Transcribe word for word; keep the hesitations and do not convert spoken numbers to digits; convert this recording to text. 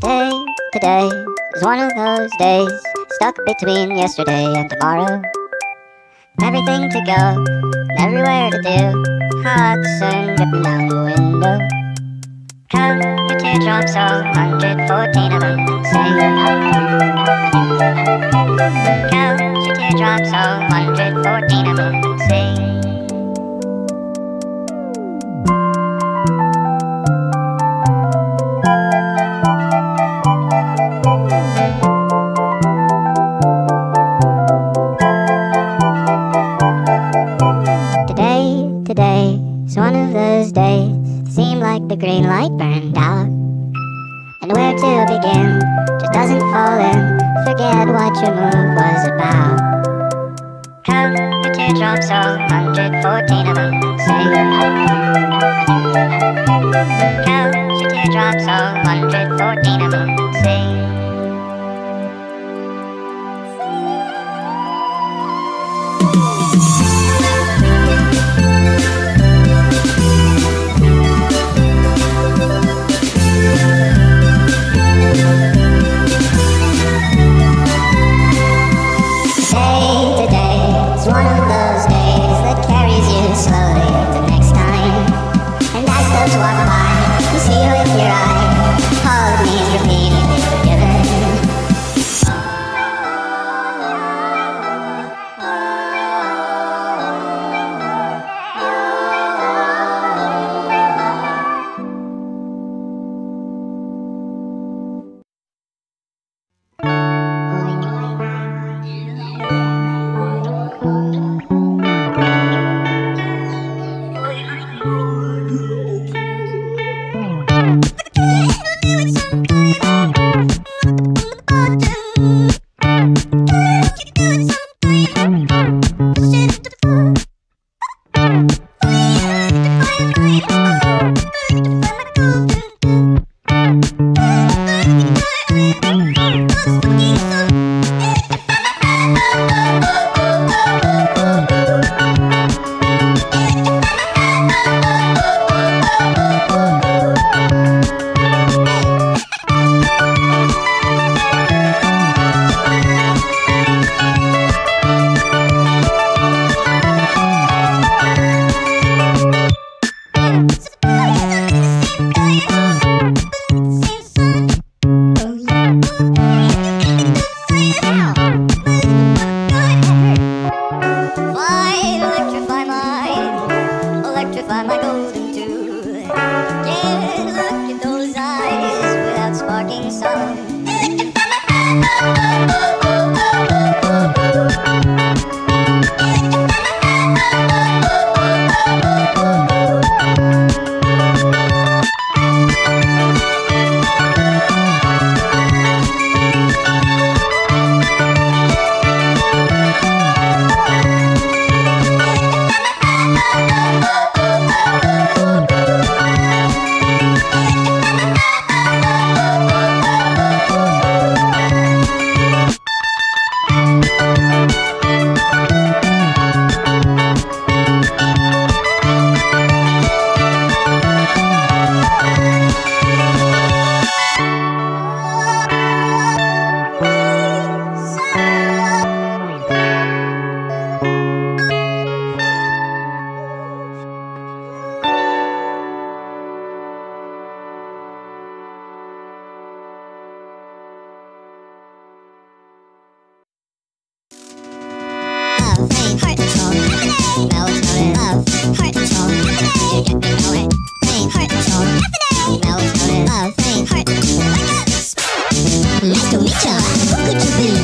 Today, today is one of those days, stuck between yesterday and tomorrow. Everything to go, and everywhere to do, hot sun dripping down the window. Count your teardrops, all one hundred fourteen of them, and sing. Count your teardrops, all one hundred fourteen of them, and sing. Today is one of those days that seem like the green light burned out, and where to begin just doesn't fall in. Forget what your move was about. Count your teardrops, all one hundred fourteen of them, and sing. Count your teardrops, all one hundred fourteen of them, and sing. Electrify my golden tooth. Can't look at those eyes without sparking some. Heart control, melatonin, love, heart control, you get me going. Heart control, melatonin, love, heart control. Nice to meet ya. Who could you be?